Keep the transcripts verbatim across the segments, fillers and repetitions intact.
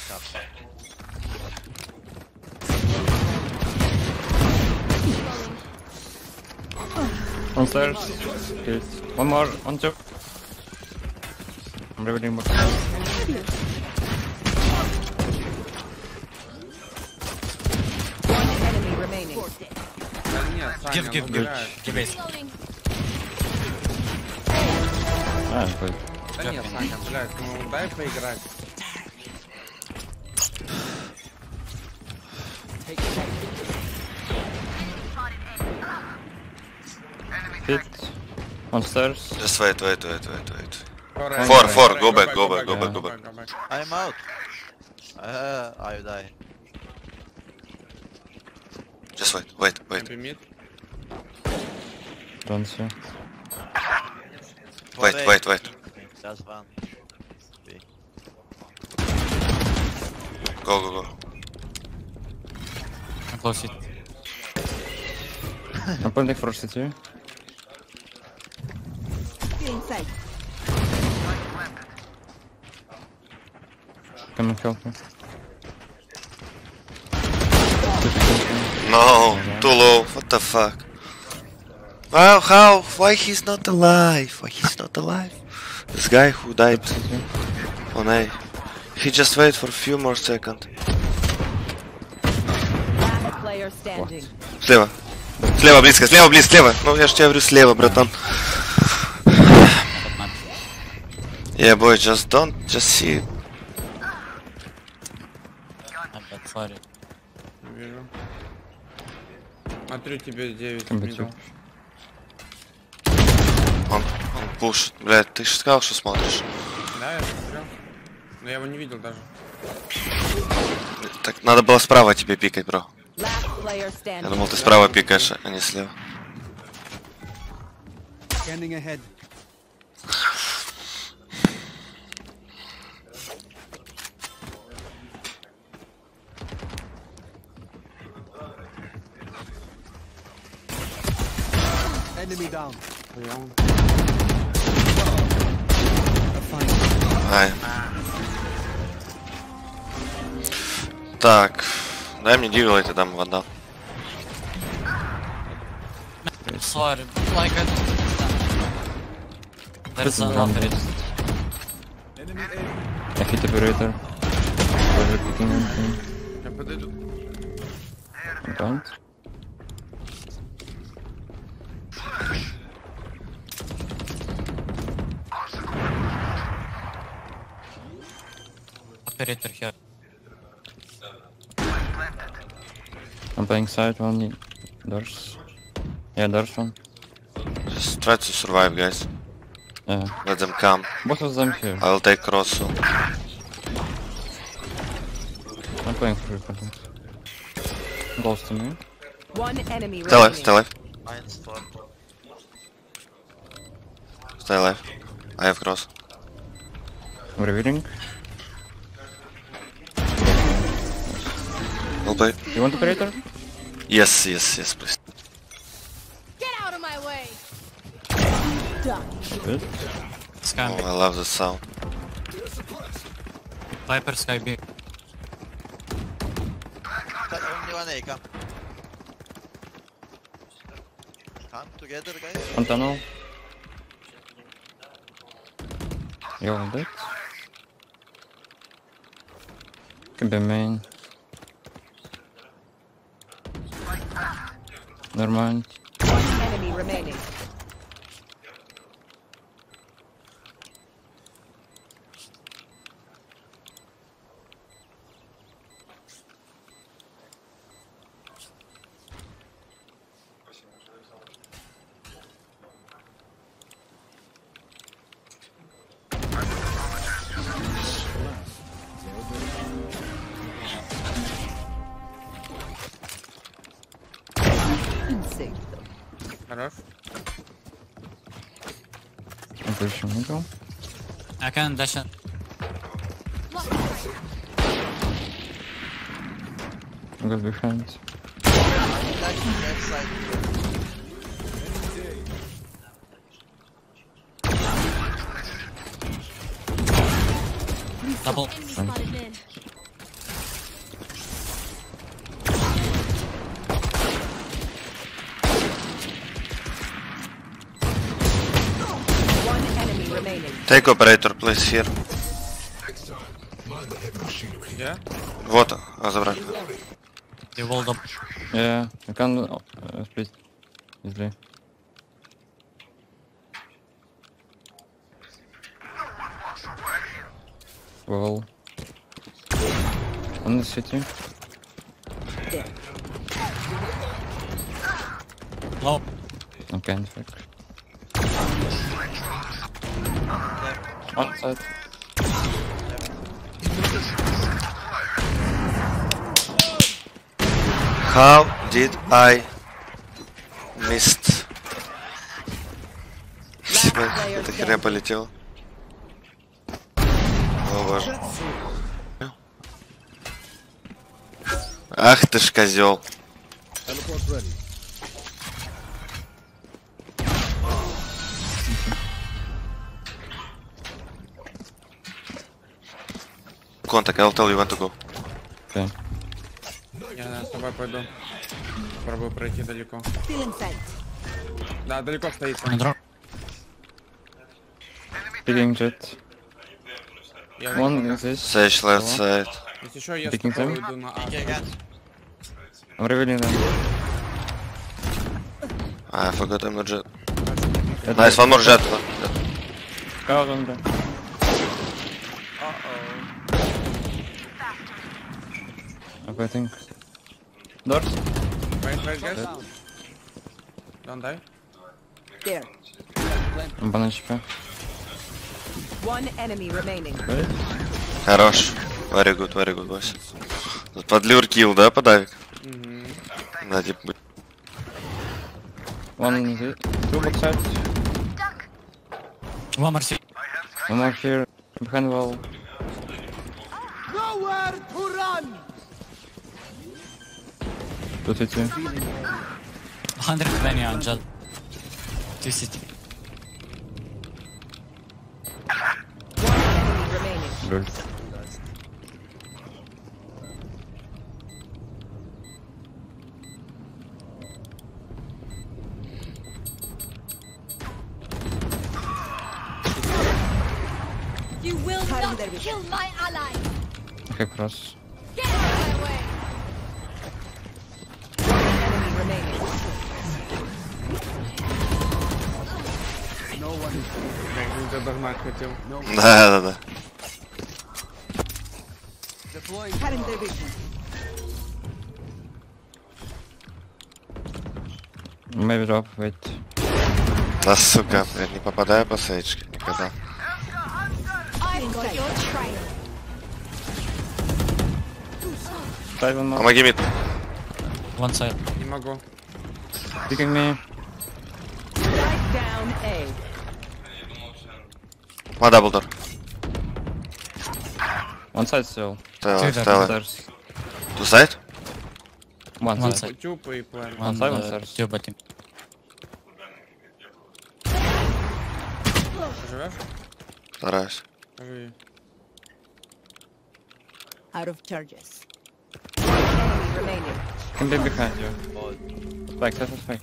On stairs. Good. One more. One two. I'm revealing more. Enemy remaining. Give, give, give. Give it. Ah, good. Да нет, Саня, блядь, ну дай поиграть. Hit. On stairs. Just wait, wait, wait, wait, wait. Alright, Four, alright, four, alright, go back, go back, go yeah. back, go back. I'm out. Uh, I die. Just wait, wait, wait. Maybe mid. Don't see. Wait, wait, wait. Just one. B. Go, go, go. I'm close it. I'm planting for city. Inside. Come and help me. No, too low. What the fuck? Wow, how? Why he's not alive? Why he's not alive? This guy who died on A. He just wait for a few more seconds. Last player standing. Слева. Слева близко, слева близко, слева. Ну я ж тебе говорю слева, братан. Yeah, boy, just don't, just see. Sorry. Вижу. Смотрю тебе девять Come мидл. Он, он пушит. Блядь, ты же сказал, что смотришь. Да, я смотрю. Но я его не видел даже. Так, надо было справа тебе пикать, бро. Last player Я standing. думал, ты справа пикаешь, а не слева. Scanning ahead. Enemy down. Ай. Так, дай мне дивил, я тебе дам вода. Sorry. Like I don't understand. There's another. I hit operator. We're picking anything. Я подойду. Don't. Operator here. I'm playing side one. Doors. Yeah, doors one. Just try to survive, guys. Yeah. Let them come. Both of them here. I'll take cross soon. I'm playing for you. Close to me. One enemy Stay alive, remaining. stay alive. Mine's four. Stay alive. I have cross. I'm revealing. We'll play. You want operator? Yes, yes, yes, please. Get out of my way. Good. Sky Oh, B. I love the sound. Viper Sky B. Only one A, come. Come together, guys. One tunnel. You're dead. Can be main. Never mind. One enemy remaining. Insane. Хорош. I'm pushing middle. I can dash in. I'm good behind. Left side. Double. Enemy spotted mid. Take operator, please, here. Yeah? Вот, а забрали. You walled up. Yeah, you can uh, split easily. Wall. On the city. Low. Okay, in fact. One side. How did I missed? Эта херня полетела. О боже. Ах ты ж козел. Teleport ready. Contact, I'll tell you when to go. Okay. Я с тобой пойду. Попробую пройти далеко. Feeling sight. Да, далеко стоит. On drop. Picking jet. Я One вижу. is this. Sage left side. Если еще я Picking спокойно time. иду на А. I'm revealing them. I forgot I'm not jet. Yeah, Nice, one more jet. Out on them. Okay, I think. Doors. Wait, wait, guys. Don't die. There. I'm banana chip. One enemy remaining. Wait. Хорош. Very good, very good, boys. Подлюр килл, да, подавик? Мгм. Да, типа. One is it. Two box sides. One more C. One more here. Behind wall. Nowhere to run! Two city. one hundred twenty on jet. two city. One enemy remaining. Good. You will not there we go. kill my ally. Okay, cross. Get out of my way. One enemy remaining. No one is Я не догнать хотел. Да, да, да. deploying. Cutting their vision. Maybe drop. Wait. Да, сука, блядь, не попадаю по сейчке никогда. I've got your trail. Side one more. Помоги мид. One side. Не могу. Picking me. Strike down A. One double door. One side still. Tell, Two tell. Stairs. Two side? One, One side. side. Тюп и план. One side, one uh, stairs. two bottom. Живешь? Стараюсь. Живи. Out of charges. One enemy remaining. Can be behind you. Both. Spike, set spike.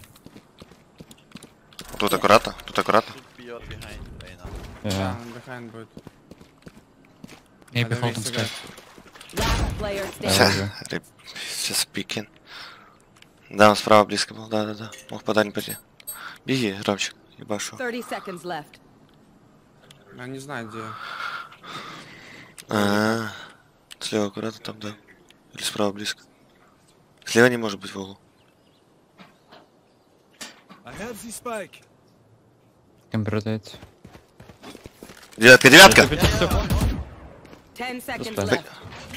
Тут аккуратно, тут аккуратно. Should be out behind right now. Да, Yeah. он behind будет. Maybe Надо hold on вместе sky. играть. Last player Yeah. standing. Реб- Сейчас пикин. Да, он справа близко был, да, да, да. Мог подать не пойти. Беги, Ромчик, ебашу. Thirty seconds left. Я не знаю, где. А, слева аккуратно там, да. Или справа близко. Слева не может быть в углу. I have the spike. Can rotate. Девятка, девятка! Ten seconds Just left.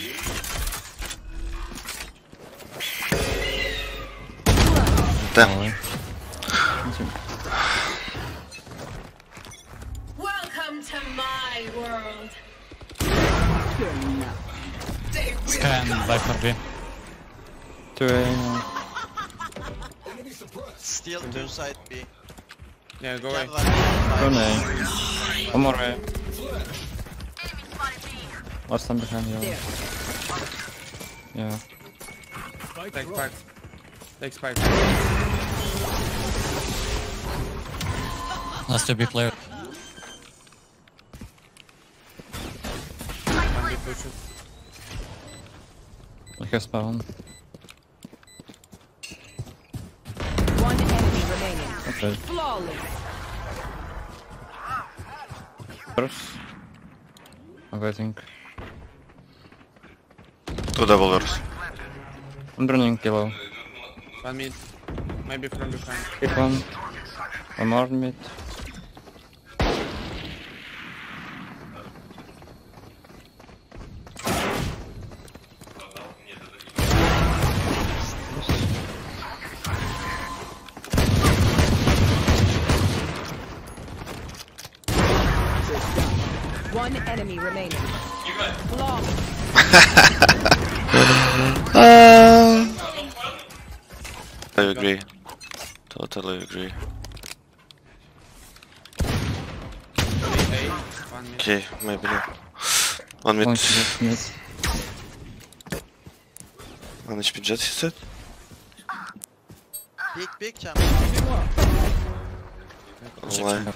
Да. Welcome to my world. Sky and Viper B. Two A. Still two side B. Не, go away. One A. One more A. Last time behind you. There. Yeah. Take spike. Take spike. Last two B player. I have spawn. One enemy remaining. Okay. Flawless. Doors. I'm waiting. Two double doors. I'm running kilo. One mid. Maybe from behind. Hit one. One more mid. One enemy remaining. Flawless. Uh, I agree. Totally agree. A, one mid. Okay, maybe not. One mid. One mid. mid. One H P jet, he said. Peek, peek, champ. Online.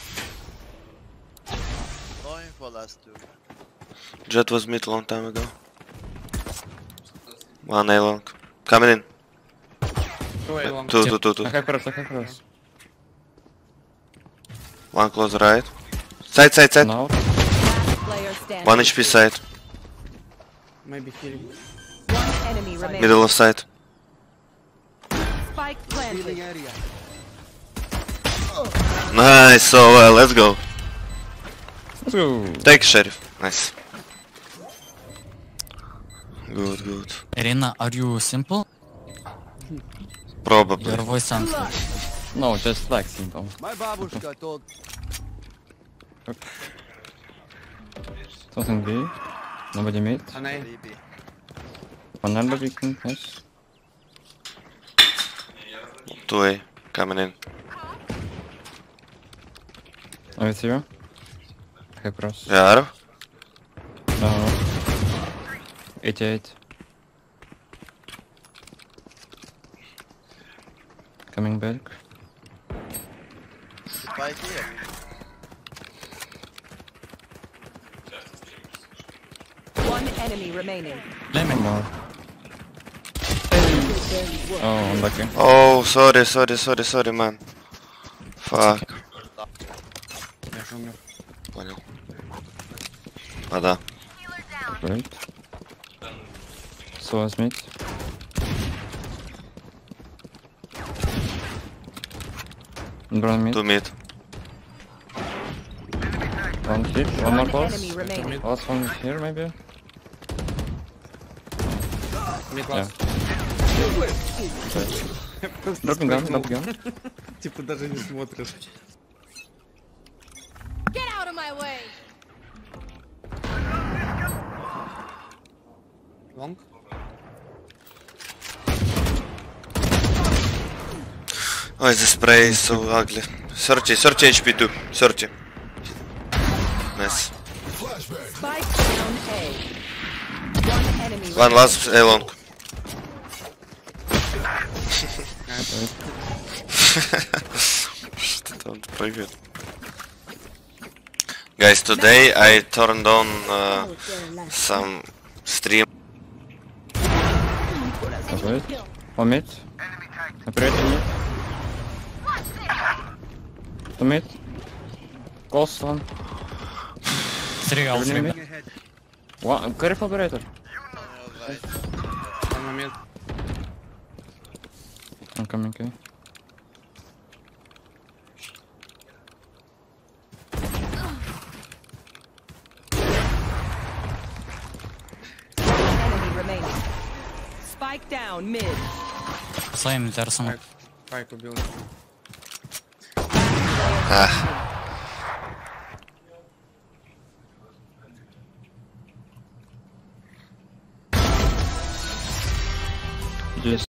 No info last two. Jet was mid long time ago. One A long. Coming in. Two A long. Two, two, two, two. I have cross, I have cross. One close right. Side, side, side. Now. Last player standing. One H P side. Maybe healing. One enemy remaining. Middle of side. Spike planted. Healing area. Nice, so well, let's go. Let's go. Take sheriff. Nice. Good, good. Irina, are you simple? Probably. Your voice sounds like... No, just like simple. My babushka told. Something B. Nobody mid. One A. B B. One under beacon, nice. Two A. Coming in. I'm with you. I have cross. Yeah, arrow? No, no. eighty-eight. Coming back. Spike here. One enemy remaining. One Lemon. more. Oh, unlucky. Oh, sorry, sorry, sorry, sorry, man. Fuck. Я же умер. Понял. А, да. Great. So is mid. Brown mid. Two mid. One hit. One more One pulse. enemy remaining. Last one here, maybe. Mid Yeah. last. Просто Dropping gun, спрыгнул. dropping gun. Типа даже не смотришь. Get out of my way. Лонг? Oh, the spray is so ugly. thirty, thirty H P too. thirty. Nice. Spike down A. One enemy One last A long. Что там прыгает? Guys, today I turned on uh, some stream. Wait. One mid. Operator mid. Two mid. Close one. Three out. Everything mid. One. Careful operator. Right. One момент. I'm coming, okay. enemy remaining. Spike down mid. Слайм, there's some... Пайк убил. Ah. Just